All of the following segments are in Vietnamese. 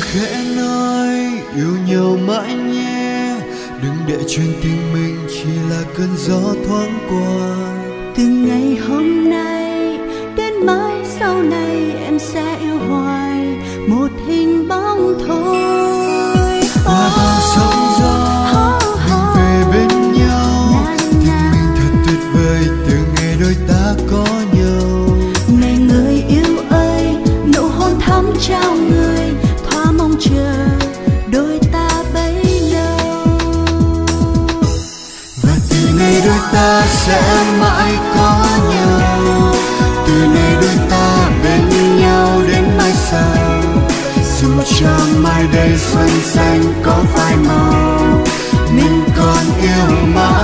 khẽ nói yêu nhau mãi nhé, đừng để chuyện tình mình chỉ là cơn gió thoáng qua. Từ ngày hôm nay đến mãi sau này em sẽ yêu hoài, một hình bóng thôi. Qua bao sóng gió mình về bên nhau, tình mình thật tuyệt vời từ ngày đôi ta có nhau. Này người yêu ơi, nụ hôn thắm trao người, thoa mong chờ đôi ta bấy lâu. Và từ nay đôi ta sẽ mãi có nhau, từ nay đôi ta bên nhau đến mai sau. Dù cho mai đây xuân xanh có phai màu, mình còn yêu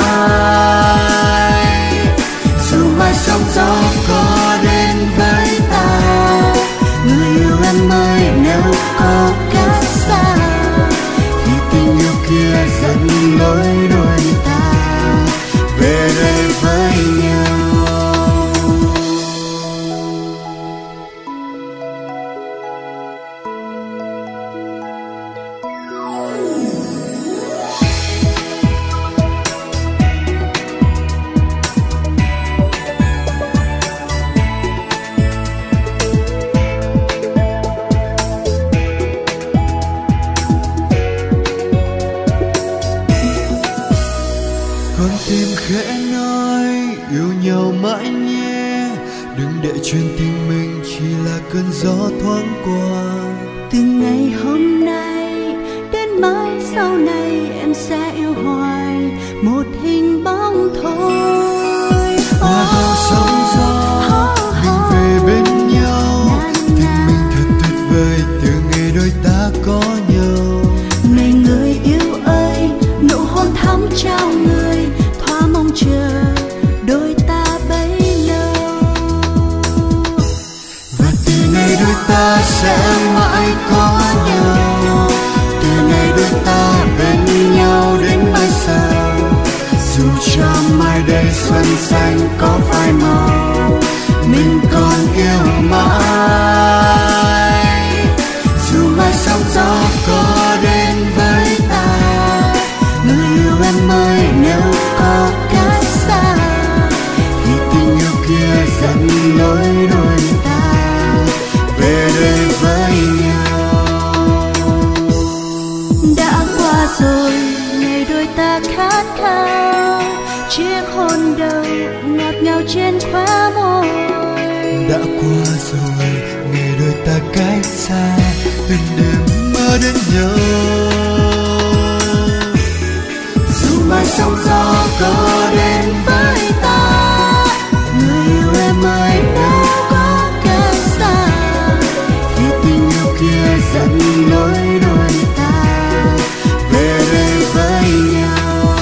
mãi. Dù mai sóng gió có đến với ta, người yêu em ơi, nếu có cách xa thì tình yêu kia dẫn lối đôi ta về đây với nhau. Con tim khẽ nói yêu nhau mãi nhé, đừng để chuyện tình mình chỉ là cơn gió thoáng qua. Từ ngày hôm nay đến mãi sau này em sẽ yêu hoài, một hình bóng thôi. Qua bao sóng gió mình về bên nhau, tình mình thật tuyệt vời từ ngày đôi ta có nhau. Này người yêu ơi, nụ hôn thắm trao người, thoa mong chờ đôi ta bấy lâu. Và từ nay đôi ta sẽ mãi có nhau, từ nay đôi ta bên nhau đến mai sau. Dù cho mai đây xuân xanh có phai màu, mình còn yêu mãi. Dù mai sóng gió có đến với ta, người yêu em ơi, nếu có cách xa thì tình yêu kia dẫn lối đôi ta về đây với nhau. Đã qua rồi ngày đôi ta khát khao, chiếc hôn đầu ngọt ngào trên khóe môi. Đã qua rồi ngày đôi ta cách xa, từng đêm mơ đến nhau. Dù mai sóng gió có đến với ta, người yêu em ơi, nếu có cách xa thì tình yêu kia dẫn lối đôi ta về đây với nhau.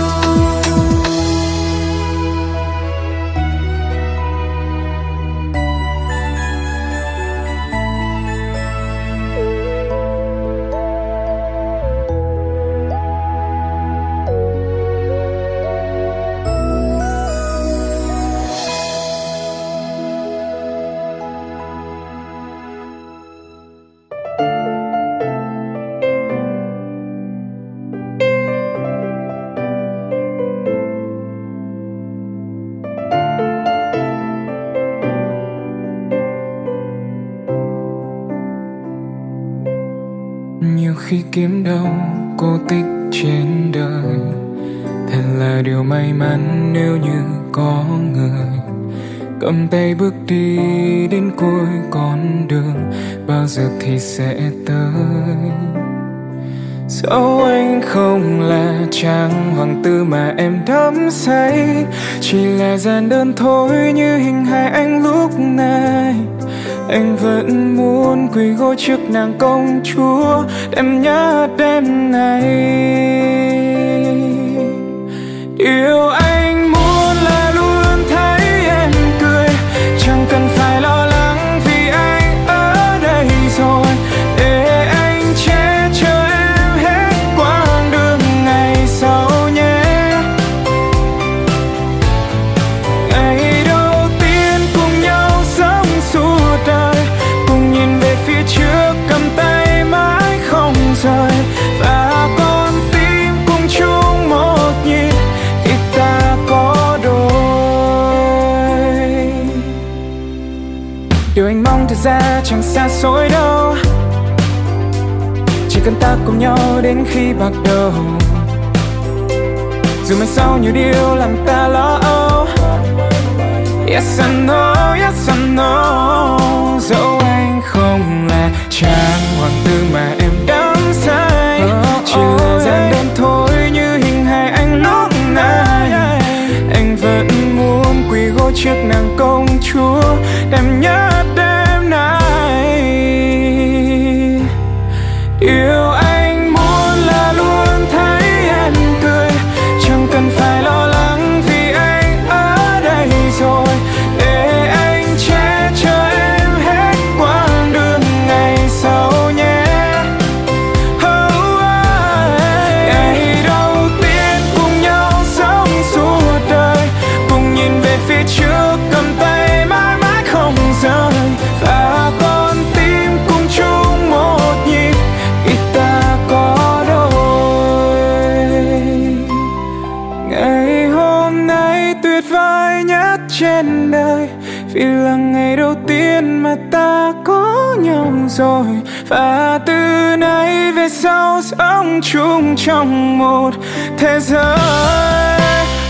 Nhiều khi kiếm đâu cô tích trên đời, thật là điều may mắn nếu như có người cầm tay bước đi đến cuối con đường, bao giờ thì sẽ tới. Dẫu anh không là chàng hoàng tử mà em đắm say, chỉ là giản đơn thôi như hình hài anh lúc này. Anh vẫn muốn quỳ gối trước nàng công chúa, đêm nhớ đêm này. Điều anh muốn là luôn thấy em cười, chẳng cần phải lo lắng vì anh ở đây rồi, để anh che chở em hết quãng đường ngày sau nhé. Ngày đầu tiên cùng nhau sống suốt đời, cùng nhìn về phía trước cầm tay mãi không chẳng xa xôi đâu. Chỉ cần ta cùng nhau đến khi bạc đầu. Dù mai sau nhiều điều làm ta lo âu. Yes I know, yes I know. Dẫu anh không là chàng hoàng tử mà em đắm say, chỉ là gian đơn thôi như hình hài anh lúc này. Anh vẫn muốn quỳ gối trước nàng công chúa đẹp nhất đêm nay. Điều anh muốn là luôn thấy em cười, chẳng cần phải lo lắng vì anh ở đây rồi. Để anh che chở em hết quãng đường ngày sau nhé. Ngày đầu tiên cùng nhau sống suốt đời, cùng nhìn về phía trước cầm tay mãi mãi không rời. Và con tim cùng chung một nhịp khi ta có đôi. Ngày hôm nay tuyệt vời nhất trên đời, vì là ngày đầu tiên mà ta có nhau rồi. Và từ nay về sau sống chung trong một thế giới.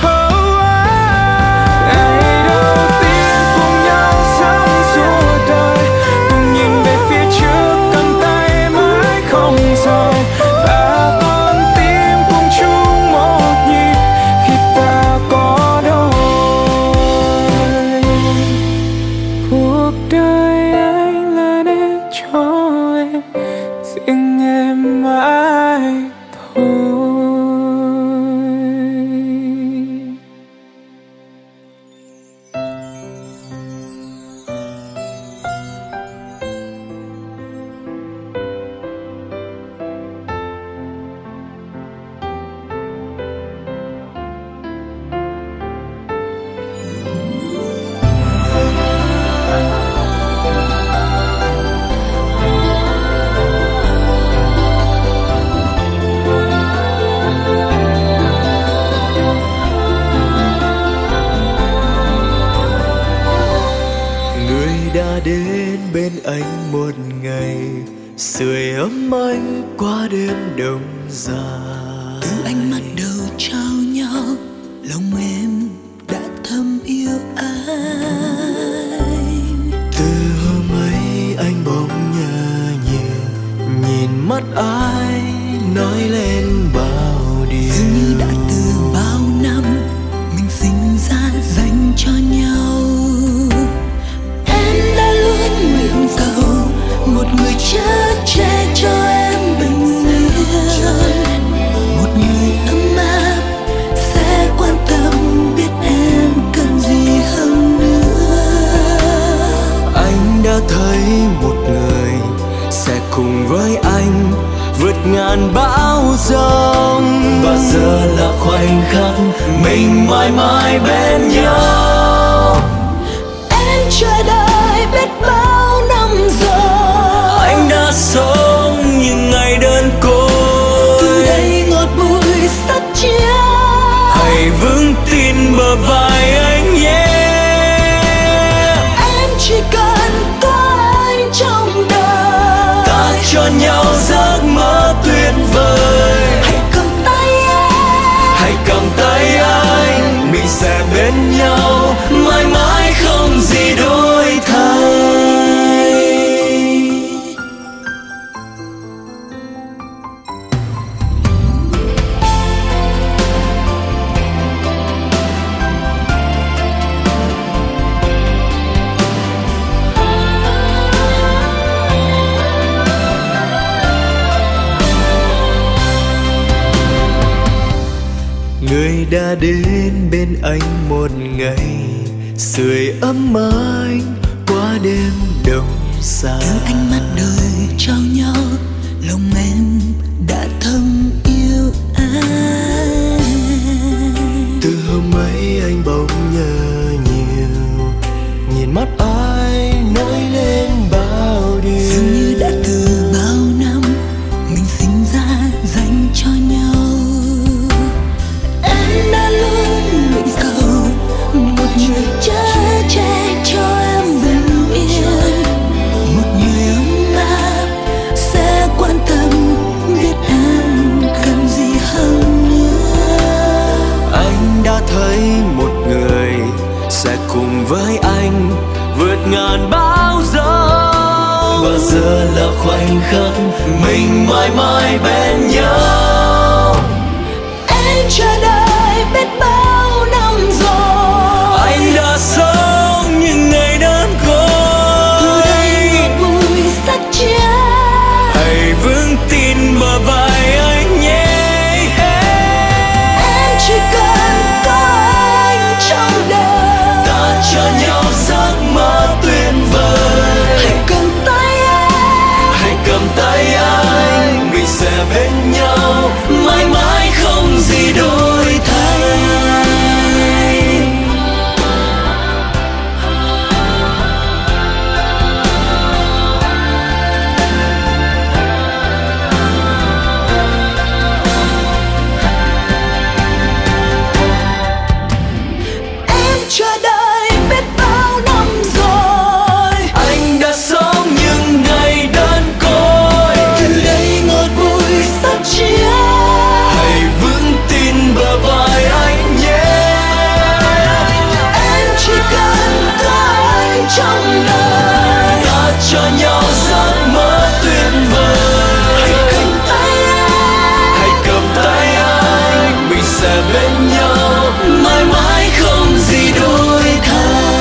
Ngày đầu tiên cùng nhau sống suốt đời, cùng nhìn về phía trước cầm tay mãi không rời. Và con tim cùng chung một nhịp khi ta có đôi. Cuộc đời anh là để cho em, riêng em mãi thôi. Đã đến bên anh một ngày, sưởi ấm anh qua đêm đông dài. Từ ánh mắt đầu trao nhau, lòng em đã thầm yêu anh. Từ hôm ấy anh bỗng nhớ nhiều, nhìn mắt ai nói lên bao điều. Dường như đã từ bao năm mình sinh ra dành cho nhau. Em đã luôn nguyện cầu một người chở che cho em bình yên, một người ấm áp sẽ quan tâm biết em cần gì hơn nữa. Anh đã thấy một người sẽ cùng với anh vượt ngàn bão giông, và giờ là khoảnh khắc mình mãi mãi bên nhau. Em chờ đợi biết bao năm rồi, Anh đã sống những ngày đơn côi. từ đây ngọt bùi sắt chia. Hãy vững tin bờ vai anh nhé. Em chỉ cần có anh trong đời, Ta cho nhau giấc mơ tuyệt vời. hãy cầm tay em, Hãy cầm tay anh, mình sẽ bên nhau mãi mãi không gì đổi thay. Người đã đến bên anh một ngày, sưởi ấm anh qua đêm đông xa. từ ánh mắt đời trao nhau, lòng em đã thầm yêu anh. Từ hôm ấy anh bỗng nhớ nhiều, nhìn mắt ai nói lên bao điều. Dường như đã từ bao năm mình sinh ra dành cho nhau. Em đã luôn nguyện cầu một người chở che cho em bình yên, một người giờ là khoảnh khắc mình mãi mãi bên nhau. Em chờ đợi biết bao năm rồi, anh đã sống những ngày đơn côi. Từ đây ngọt bùi sắc chia, hãy vững tin bờ vai anh nhé. Em chỉ cần có anh trong đời, ta cho nhau giấc mơ tuyệt vời. Hãy cầm tay anh, hãy cầm tay anh, mình sẽ bên nhau mãi mãi không gì đổi thay. Em chờ đợi biết bao năm rồi, anh đã sống những ngày đơn côi. Từ đây ngọt bùi sắp chia, hãy vững tin bờ vai anh nhé. Em chỉ cần có anh trong đời, ta cho nhau giấc mơ tuyệt vời. Hãy cầm tay anh, hãy cầm tay anh, mình sẽ bên nhau mãi mãi không gì đổi thay.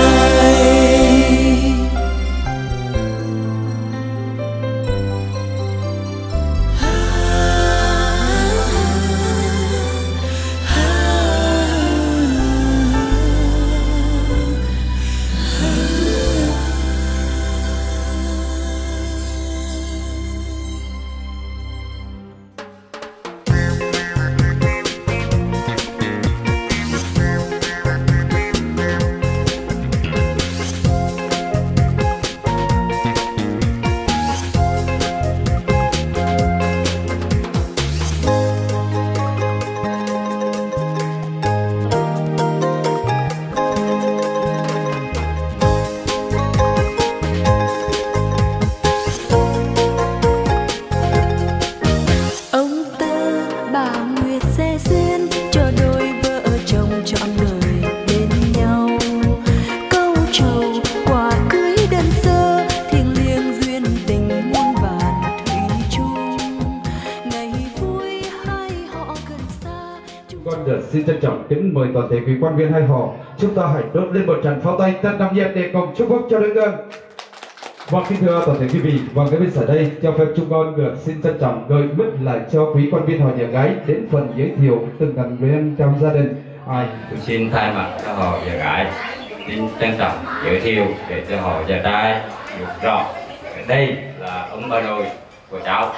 Ông Tư bà Nguyệt sẽ duyên cho đôi vợ chồng trọn đời bên nhau. Câu trầu quả cưới đơn sơ, thiêng liêng duyên tình muôn vàn thủy chung. Ngày vui hai họ gần xa. Con xin trân trọng kính mời toàn thể quý quan viên hai họ, chúng ta hãy đốt lên một tràng pháo tay thật nồng nhiệt để cùng chúc phúc cho đối tượng. Vâng, kính thưa toàn thể quý vị, và ngay bên sở đây cho phép chúng con được xin trân trọng gửi mứt lại cho quý quan viên họ nhà gái đến phần giới thiệu từng thành viên trong gia đình. Tôi xin thay mặt cho họ nhà gái xin trân trọng giới thiệu để cho họ nhà trai được rõ. Đây là ông bà nội của cháu.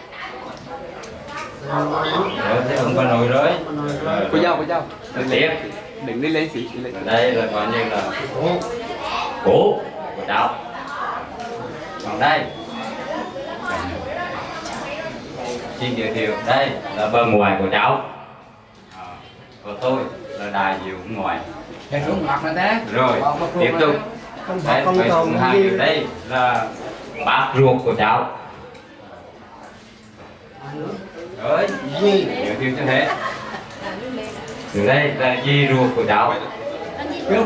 Rồi, thế ông bà nội rồi. Cô dâu. Nói tiếp. Đừng đi lên xí. Đây là coi như là bố của cháu. Còn đây xin giới thiệu, đây là bà ngoại của cháu. Còn tôi là đại diện ngoại. Rồi tiếp tục đây phải xuống hàng ở đây là bác ruột của cháu. Rồi giới thiệu cho thế. Từ đây là dì ruột của cháu. Rồi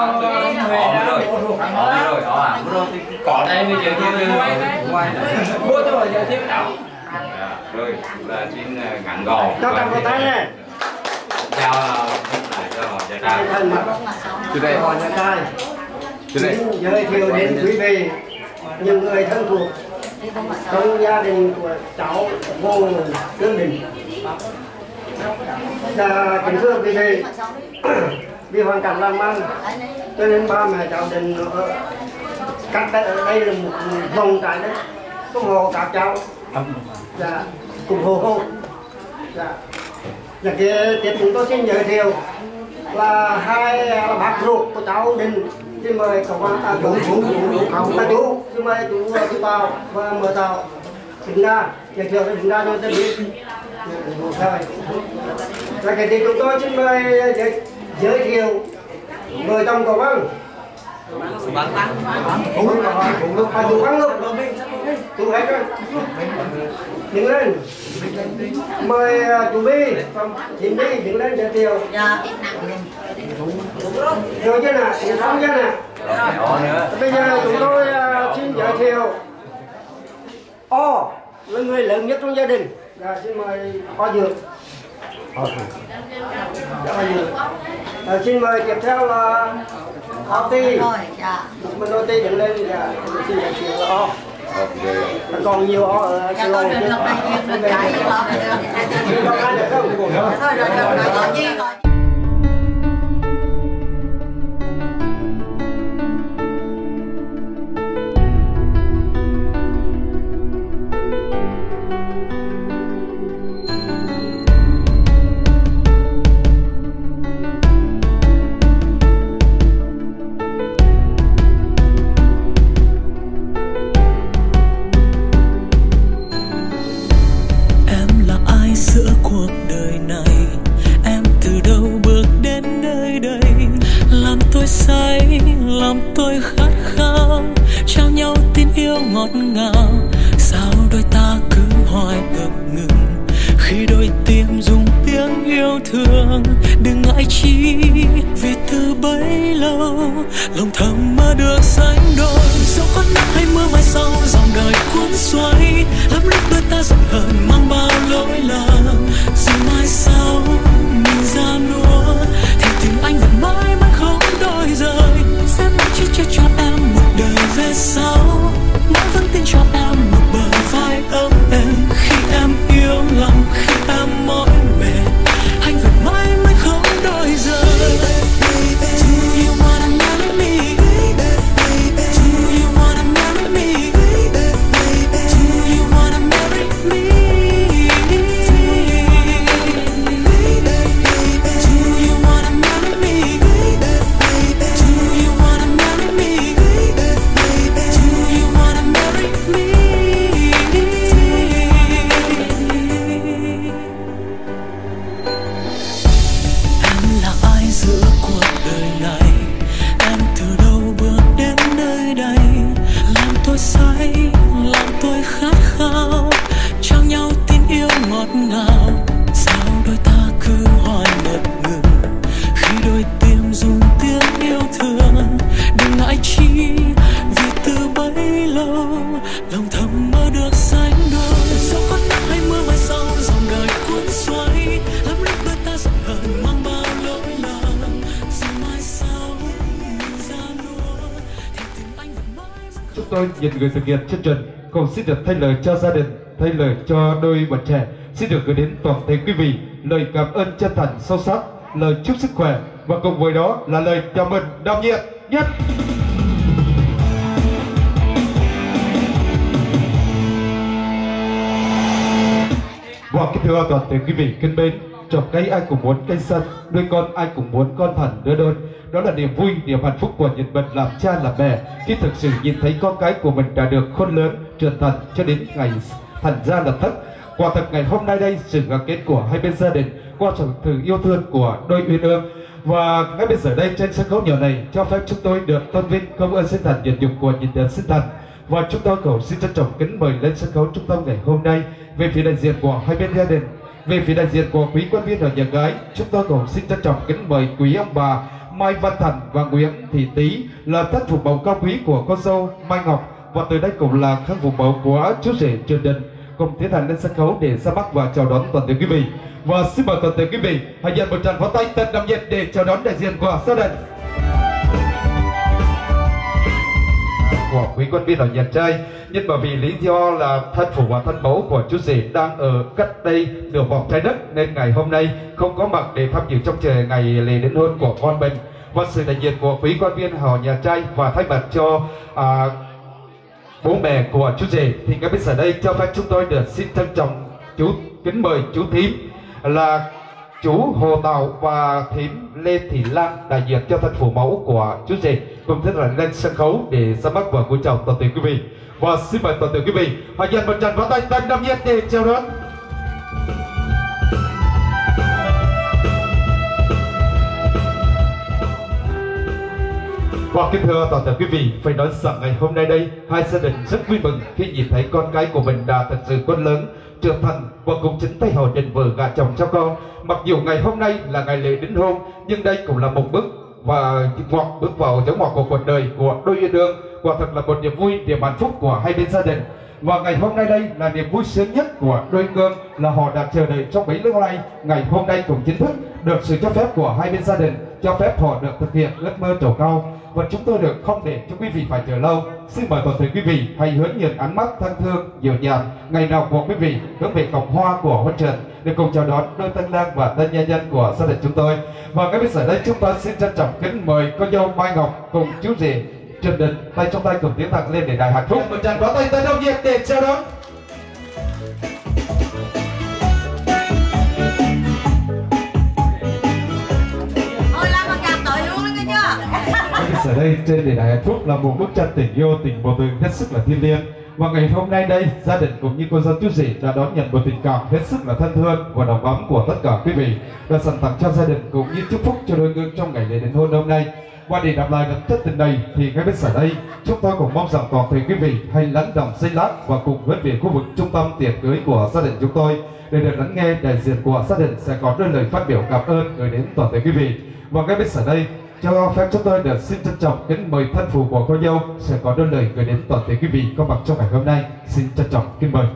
có đây mới giới thiệu ngoài bố tôi giới thiệu cháu. Rồi là xin ngắn gọn cho cầm vào tay này. Chào lại cho họ gia trai. Từ đây họ gia trai xin giới thiệu đến quý vị những người thân thuộc trong gia đình của cháu Ngô Tương Đình. Kính thưa quý vị, vì hoàn cảnh làm ăn cho nên ba mẹ cháu định cắt đây là một vòng trại đấy, có hộ các cháu cùng hộ hộ. Tiếp chúng tôi xin giới thiệu là hai bác ruột của cháu Đình. Xin mời cậu chú xin mời chú Tào và mời Tào đứng ra giới thiệu đứng ra cho tôi biết. Rồi thì chúng tôi xin mời giới thiệu người chồng của Văn. Chú Văn lúc chú hết rồi, đứng lên mời chú Bi, chị Bi đứng lên giới thiệu. Rồi chưa nè, xong chưa nè. Bây giờ chúng tôi xin giới thiệu O là người lớn nhất trong gia đình. Xin mời O Dược. Xin mời tiếp theo là O Ti. Mình O Ti đứng lên. Xin giới thiệu là O. Còn nhiều O ở Sài Gòn. Làm tôi khát khao trao nhau tin yêu ngọt ngào, sao đôi ta cứ hoài ngập ngừng khi đôi tim dùng tiếng yêu thương. Đừng ngại chi vì từ bấy lâu lòng thầm mơ được sánh đôi. Dẫu có nắng hay mưa mai sau dòng đời cuốn xoay, lắm lúc đôi ta giận hờn mang bao lỗi lầm. Rồi mai sau mình ra nua thì tình anh vẫn mãi mãi không đổi rời. Sẽ mãi chỉ cho em một đời về sau, mãi vẫn tin cho em một bờ vai ấm êm. Khi em yêu lòng, khi em mỏi mệt, anh vẫn mãi mãi không đổi rời. Do you wanna marry me? Do you wanna marry me? Do you wanna marry me? Do you wanna marry me? Do you wanna marry me? Do you wanna marry me? Em là ai giữa cuộc đời này? Em từ đâu bước đến nơi đây? Làm tôi say, làm tôi khát khao, trao nhau tin yêu ngọt ngào. Sao đôi ta cứ hoài ngập ngừng khi đôi tim dùng tiếng yêu thương. Đừng ngại chi vì từ bấy lâu lòng thầm mơ được sánh đôi. Dẫu có nắng hay mưa mai sau dòng đời cuốn xoay, lắm lúc đôi ta giận hờn mang bao lỗi lầm. Rồi mai sau mình ra nua thì tình anh vẫn mãi. Chúng tôi nhận người thực hiện chương trình cùng xin được thay lời cho gia đình, thay lời cho đôi bạn trẻ, xin được gửi đến toàn thể quý vị lời cảm ơn chân thành sâu sắc, lời chúc sức khỏe và cùng với đó là lời chào mừng đậm nhiệt nhất. Và kính thưa toàn thể quý vị kính mến, trồng cây ai cũng muốn cây xanh, nuôi con ai cũng muốn con thành đứa đôi. Đó là niềm vui, niềm hạnh phúc của những mình làm cha làm mẹ khi thực sự nhìn thấy con cái của mình đã được khôn lớn, trưởng thành cho đến ngày thành ra lập thất. Quả thật ngày hôm nay đây, sự gắn kết của hai bên gia đình qua sự yêu thương của đôi uyên ương. Và ngay bây giờ đây trên sân khấu nhỏ này cho phép chúng tôi được tôn vinh công ơn sinh thành nhận dụng của nhìn đến sinh thành. Và chúng tôi cầu xin trân trọng kính mời lên sân khấu trung tâm ngày hôm nay về phía đại diện của hai bên gia đình, về phía đại diện của quý quan viên ở nhà gái, chúng tôi cầu xin trân trọng kính mời quý ông bà Mai Văn Thành và Nguyễn Thị Tý là thân phụ mẫu cao quý của con dâu Mai Ngọc, và từ đây cũng là thân phụ mẫu của chú rể Trần Đình, cùng tiến hành lên sân khấu để ra mắt và chào đón toàn thể quý vị. Và xin mời toàn thể quý vị hãy dành một tràng pháo tay thật nồng nhiệt để chào đón đại diện của gia đình. Của quý quan viên ở nhà trai, nhưng mà vì lý do là thân phụ và thân mẫu của chú rể đang ở cách đây nửa vòng trái đất nên ngày hôm nay không có mặt để tham dự trong trời ngày lễ đính hôn của con mình. Và sự đại diện của quý quan viên họ nhà trai và thay mặt cho bố mẹ của chú rể thì ngay bây giờ đây cho phép chúng tôi được xin trân trọng kính mời chú thím là chú Hồ Tàu và thím Lê Thị Lan đại diện cho thân phụ mẫu của chú rể cùng tiến hành lên sân khấu để ra mắt và cúi chào toàn thể quý vị. Và xin mời toàn thể quý vị hãy dành một tràng pháo tay thật nồng nhiệt để chào đón. Và kính thưa toàn thể quý vị, phải nói rằng ngày hôm nay đây hai gia đình rất vui mừng khi nhìn thấy con cái của mình đã thật sự khôn lớn, trưởng thành và cùng chính tay họ định vợ gả chồng cho con. Mặc dù ngày hôm nay là ngày lễ đính hôn, nhưng đây cũng là một bước vào dấu ngoặc của cuộc đời của đôi uyên ương. Quả thật là một niềm vui, niềm hạnh phúc của hai bên gia đình. Và ngày hôm nay đây là niềm vui sướng nhất của đôi cương là họ đã chờ đợi trong bấy lâu nay. Ngày hôm nay cũng chính thức được sự cho phép của hai bên gia đình, cho phép họ được thực hiện ước mơ trổ cao. Và chúng tôi được không để cho quý vị phải chờ lâu. Xin mời toàn thể quý vị hãy hướng nhìn ánh mắt thân thương, dịu dàng ngày nào của quý vị hướng về cổng hoa của Huân Trần để cùng chào đón đôi tân lang và tân gia nhân của gia đình chúng tôi. Và ngay bây giờ đây chúng ta xin trân trọng kính mời cô dâu Mai Ngọc cùng chú rể Trần Đình tay trong tay cùng tiến thẳng lên để đài hạnh phúc. Một tràng pháo tay tới đông nhiệt để chào đón. Ở đây trên đền đài hạnh phúc là một bức tranh tình yêu, tình vô tư hết sức là thiêng liêng. Và ngày hôm nay đây, gia đình cũng như cô dâu chú rể đã đón nhận một tình cảm hết sức là thân thương và đầm ấm của tất cả quý vị, đã dành tặng cho gia đình cũng như chúc phúc cho đôi ngương trong ngày lễ đính hôn hôm nay. Và để đáp lại lần chất tình này thì ngay bên sở đây, chúng tôi cũng mong rằng toàn thể quý vị hãy lắng động giây lát và cùng hướng về khu vực trung tâm tiệc cưới của gia đình chúng tôi để được lắng nghe đại diện của gia đình sẽ có đôi lời phát biểu cảm ơn gửi đến toàn thể quý vị. Và ngay bên sở đây, cho phép chúng tôi được xin trân trọng kính mời thân phụ của cô dâu sẽ có đôi lời gửi đến toàn thể quý vị có mặt trong ngày hôm nay. Xin trân trọng kính mời.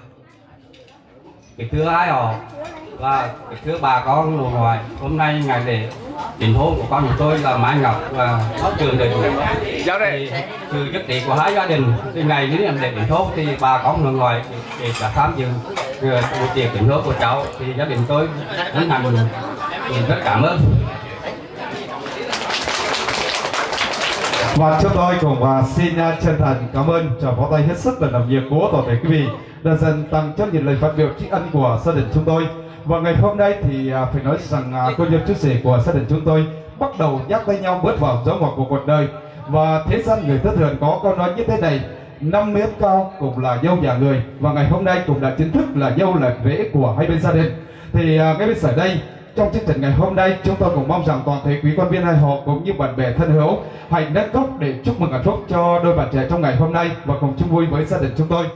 Thưa ai họ và thưa bà con nội ngoại, hôm nay ngày lễ đính hôn của con chúng tôi là Mai Ngọc và Sáu Trường Đình. Thì sự nhất trí của hai gia đình thì ngày đến lễ đính hôn thì bà con nội ngoại để cả tham dự buổi tiệc đính hôn của cháu thì gia đình tôi hân hạnh rất cảm ơn. Và chúng tôi cùng xin chân thành cảm ơn tràng pháo tay hết sức là làm việc của toàn thể quý vị đã dần tăng cho những lời phát biểu tri ân của gia đình chúng tôi. Và ngày hôm nay thì phải nói rằng cô dâu chú rể của gia đình chúng tôi bắt đầu dắt tay nhau bước vào dấu ngoặt của cuộc đời. Và thế gian người ta thường có câu nói như thế này: 5 mét cao cũng là dâu nhà người. Và ngày hôm nay cũng đã chính thức là dâu là rể của hai bên gia đình. Thì ngay bây giờ đây, trong chương trình ngày hôm nay, chúng tôi cũng mong rằng toàn thể quý quan viên hai họ cũng như bạn bè thân hữu hãy nâng cốc để chúc mừng hạnh phúc cho đôi bạn trẻ trong ngày hôm nay và cùng chung vui với gia đình chúng tôi.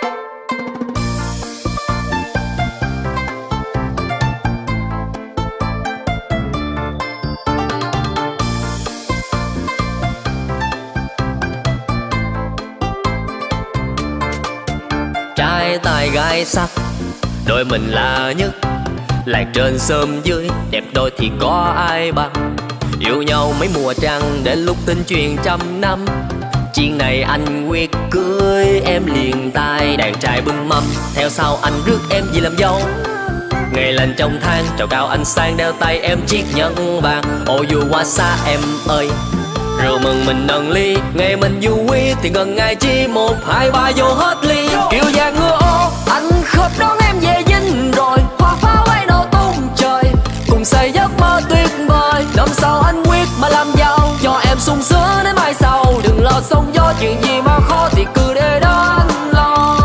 Trai tài gái sắc, đôi mình là nhất. Lạc trên sớm dưới, đẹp đôi thì có ai bằng. Yêu nhau mấy mùa trăng, đến lúc tin truyền trăm năm. Chuyện này anh quyết cưới em liền tay. Đàn trai bưng mâm, theo sau anh rước em về làm dâu. Ngày lên trong tháng, trầu cao anh sang đeo tay em chiếc nhẫn vàng. Ô dù qua xa em ơi, rượu mừng mình nâng ly. Ngày mình vui thì gần ngày chi 1, 2, 3 vô hết ly. Kiều vàng ngựa ô, anh khớp đón em về dinh rồi. Hoa pháo ấy nổ tung trời, cùng xây giấc mơ tuyệt vời. Năm sau anh quyết mà làm giàu, cho em sung sướng đến mai sau. Đừng lo sóng gió, chuyện gì mà khó thì cứ để đó anh lo.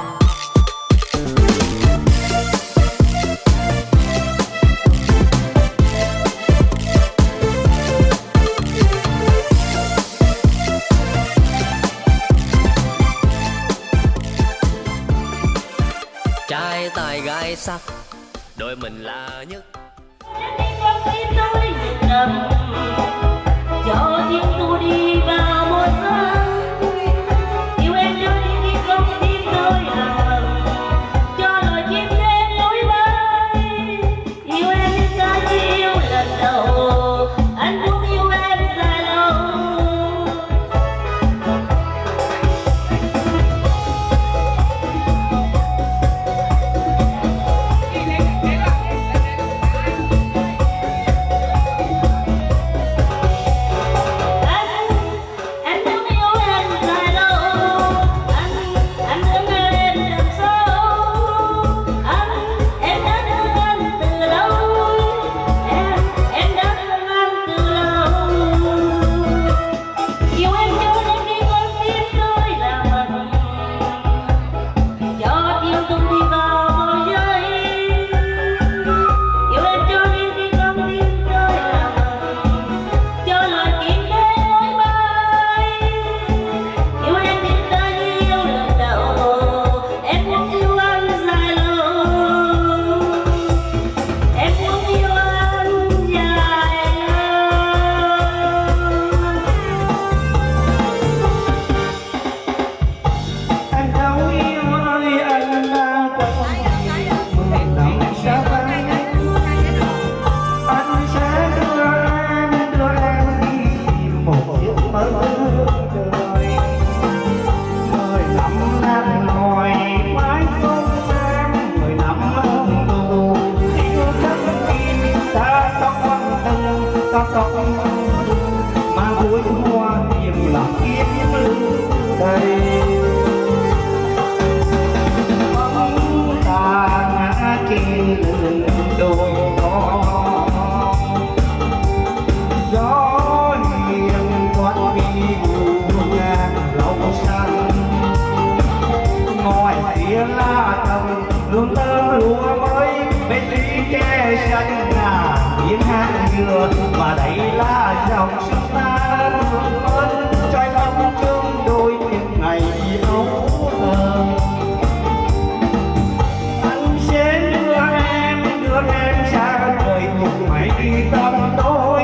Trai tài gái sắc, đôi mình là nhất. Cho tiếng tôi đi vào một giấc, yêu em nơi đi không tim tôi hằng. Cho lời chim đến lối bay, yêu em như cái yêu lần đầu. Anh muốn yêu em dài lâu. Em muốn yêu đôi con gió hiền thoáng đi ngang lòng xanh ngoài kia lá thầm hương thơm lúa mới bên đi che xanh ngà biến hát dừa mà đây là dòng sông ta ơn trói lòng chương đôi những ngày ấu thơ. Anh sẽ đưa em xa đời cùng mây tăm tối.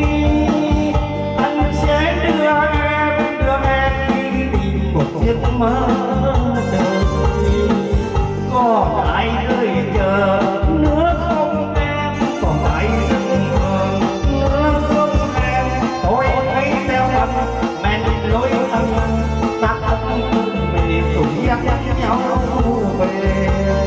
Anh sẽ đưa em đi tìm một giấc mơ đời. Còn ai nơi chờ nữa không em, còn ai dưng hờn nữa không em. Tôi hãy theo anh men lối thân ta thân mình cùng dắt nhau về.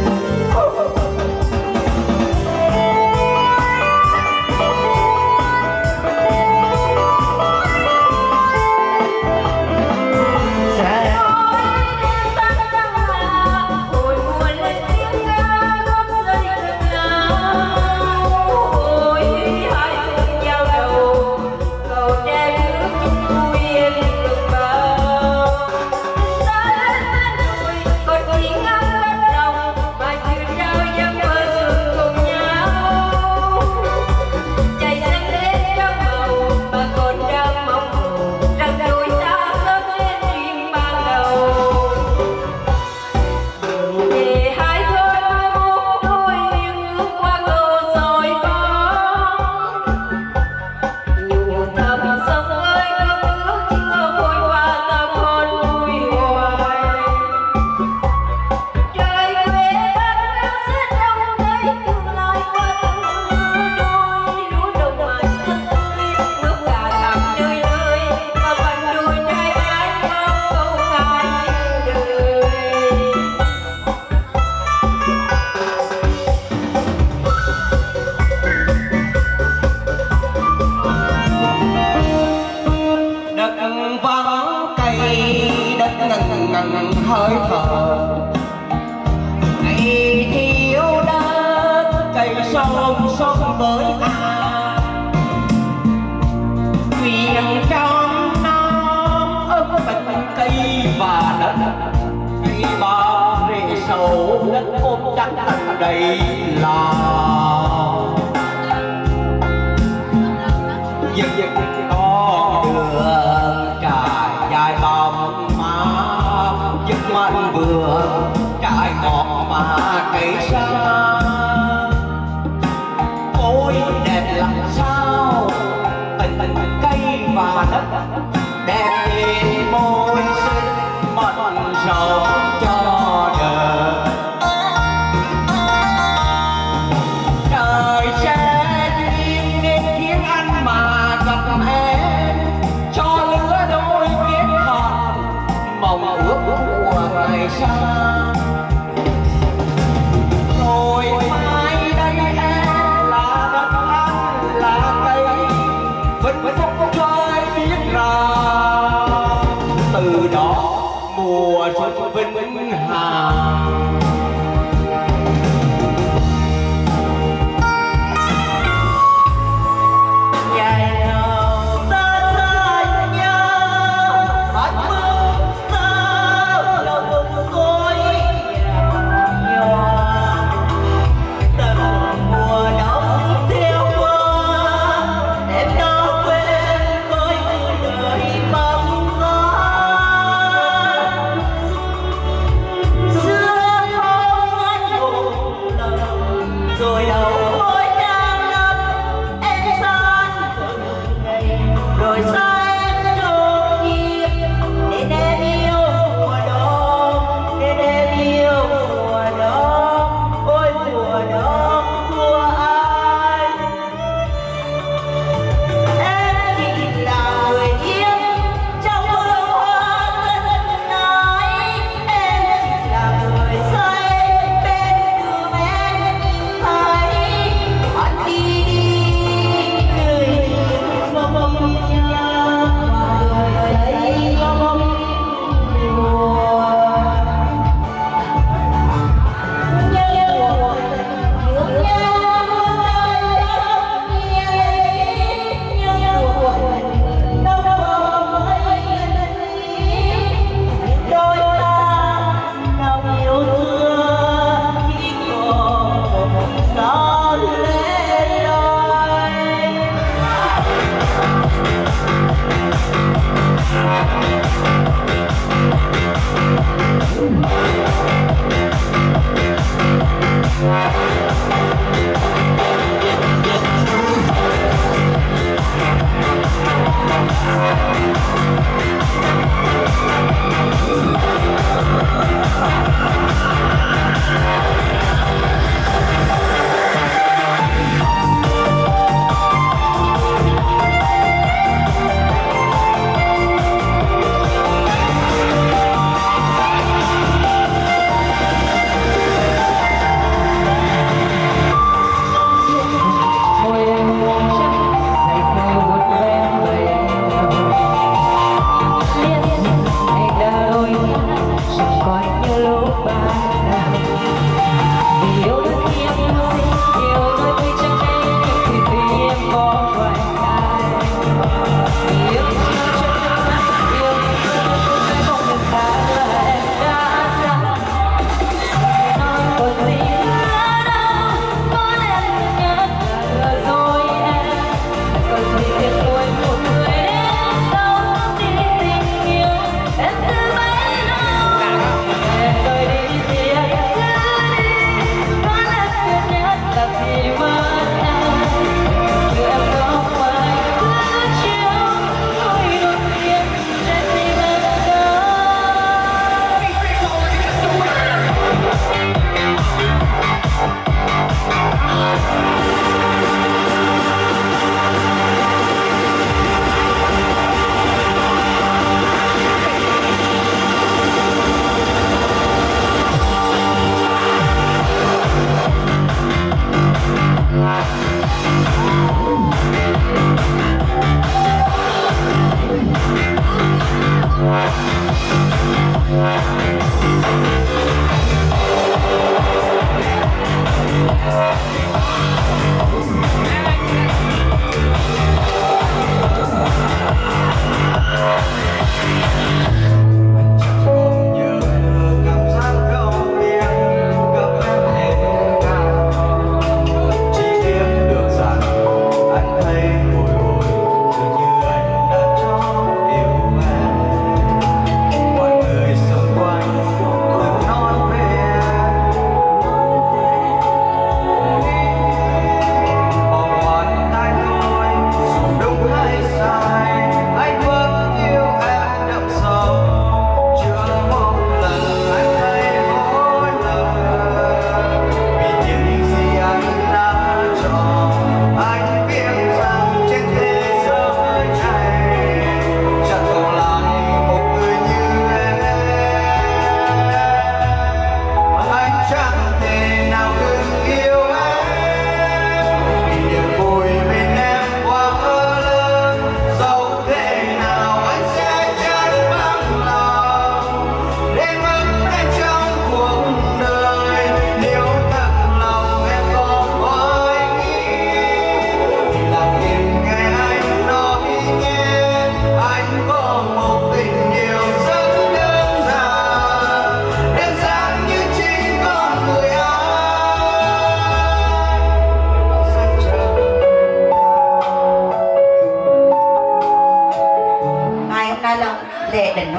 hơi thở ngày thiếu đất cây sông sông với ta quyền trong năm ấm bệnh cây và đất cây ba rễ sầu đất ôm chắc tận đầy là giật giật con đường trải dài bóng má giấc mạnh vừa trải ngọt mà cây xa ôi đẹp làm sao tình tình cây và đất đẹp lên môi xinh mặn sầu cho đời trời sẽ duyên nên khiến anh mà gặp em cho lứa đôi biết thật mong ước của ngày xa rồi mai đây em là đất anh là cây vĩnh phúc trời biết ra từ đó mùa xuân vĩnh hà Hãy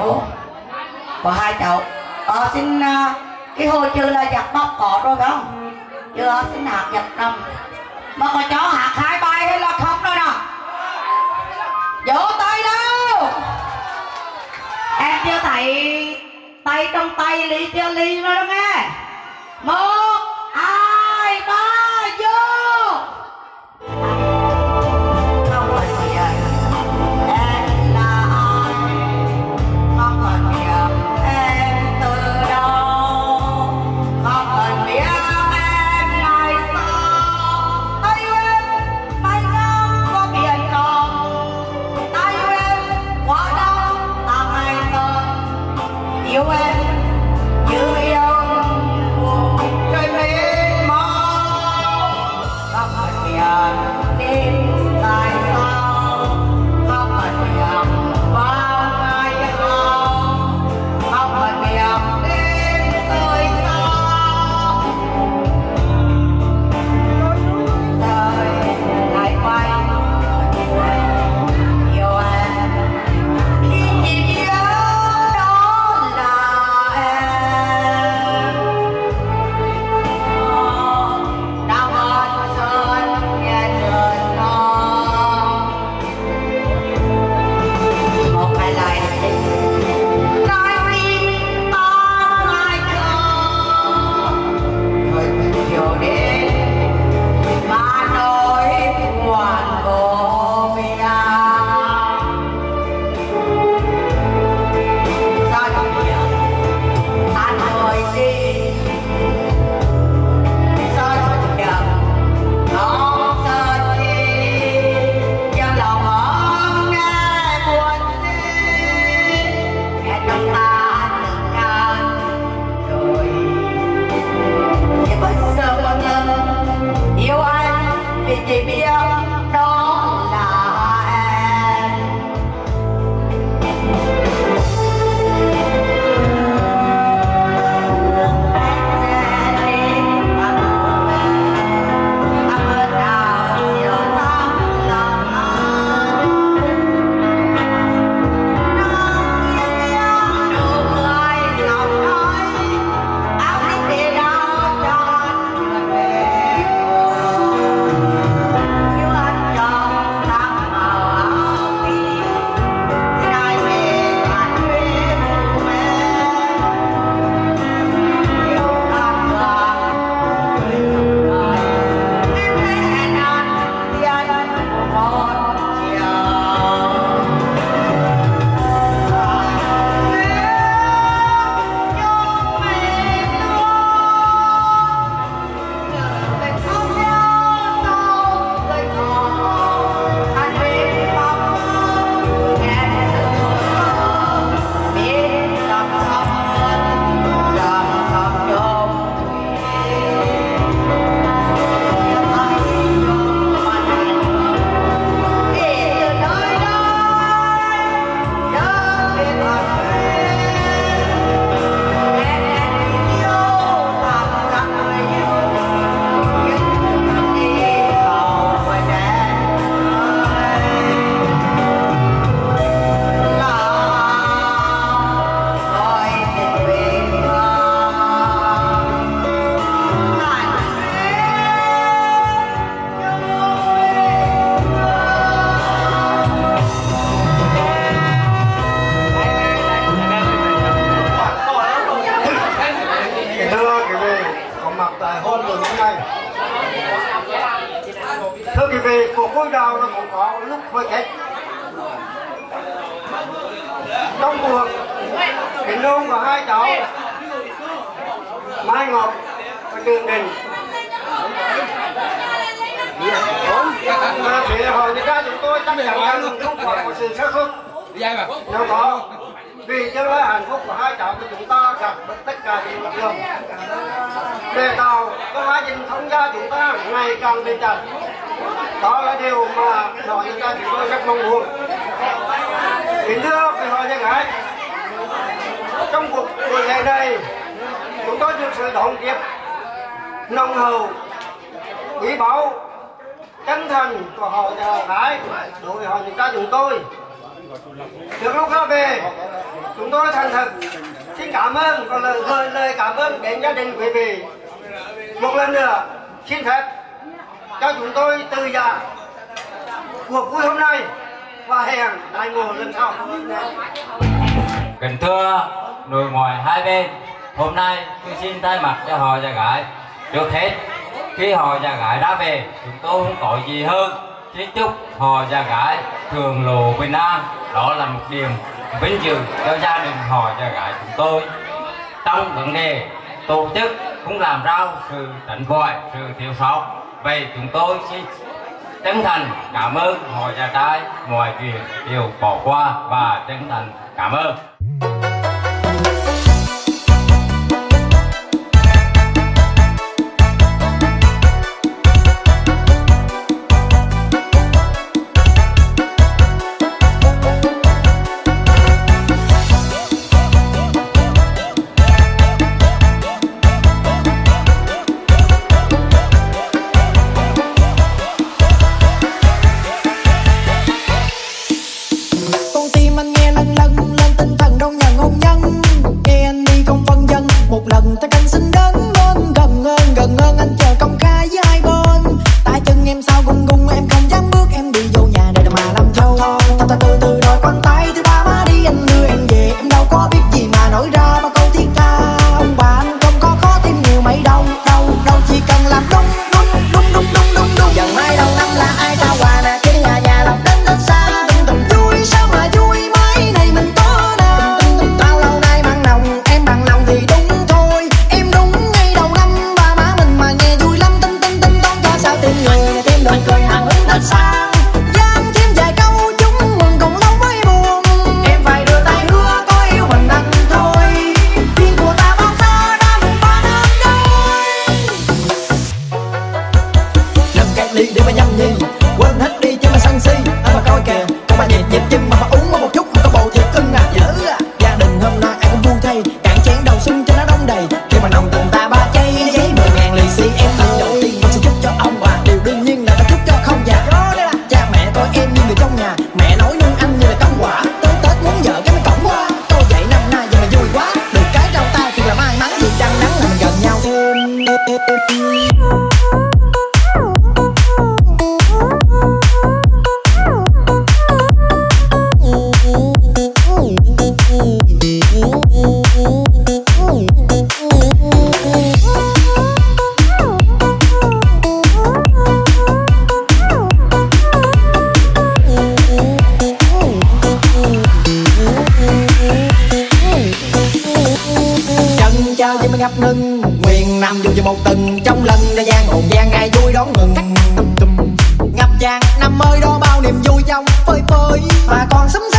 cháu và hai cháu xin cái hồi chưa là giặc bóc cỏ rồi phải không? Chưa xin hạt giặc năm mà có cháu hạt 2 bài hay là không rồi nè? Vỗ tay đâu? Em chưa thấy tay trong tay ly chưa ly rồi đó nghe. 1, 2, 3 vô. Không phải gì vậy? Em là ai? Không cần biết em từ đâu, không cần biết em ngày sau. Tay em bay ngang qua biển rộng, tay em qua đông ta ngày tận. Yêu em như yêu trời mênh mông, không cần biết đêm dài sao, không cần biết bao ngày hao, không cần biết đêm rơi xa. Đời lại quay yêu em khi chỉ biết đó là em. Đang ơn sơn nghe sơn non một ngày lại nói tim ta sai chưa rồi mình chiều đến mà nỗi buồn vô bia. Sao không hiểu anh hồi đi sao không được không sợ chi trong lòng ông nghe buồn xin nghe trong ta từng ngàn rồi nhưng vẫn sợ một lần yêu anh vì chỉ biết đó là em. Thưa quý vị, cuộc vui đầu nó cũng có lúc hơi kết. Trong cuộc Đình Đôn và hai cháu Mai Ngọc và Trường Đình mà phía hội người ta chúng tôi chắc chắn rằng không phải có sự sơ xuất. Nếu có, vì tương lai hạnh phúc của hai cháu của chúng ta gặp tất cả những lực lượng để tạo có hai dân thông gia chúng ta ngày càng bền chặt. Đó là điều mà hội người ta chúng tôi rất mong muốn. Kính thưa quý hội nhân ái, trong cuộc buổi lễ này chúng tôi được sự đón tiếp nồng hậu, quý báu, chân thành của hội nhà gái đối với hội chúng ta chúng tôi. Được lúc đó về, chúng tôi thành thật xin cảm ơn và lời cảm ơn đến gia đình quý vị. Một lần nữa xin phép cho chúng tôi từ giả cuộc vui hôm nay và hẹn đại ngộ lần sau. Kính thưa nội ngoại hai bên, hôm nay tôi xin thay mặt cho họ nhà gái. Trước hết, khi họ nhà gái đã về, chúng tôi không có gì hơn xin chúc họ nhà gái thường lộ bình an. Đó là một điểm vinh dự cho gia đình họ nhà gái chúng tôi. Trong vấn đề tổ chức cũng làm ra sự tránh khỏi, sự thiếu sót. Vậy chúng tôi xin chân thành cảm ơn họ nhà trai, mọi chuyện đều bỏ qua và chân thành cảm ơn. ngập ngừng, nguyện nằm dù cho một từng trong lần để gian hồn gian ngày vui đón mừng. Ngập tràn năm ơi đó bao niềm vui trong phơi phới mà còn sấm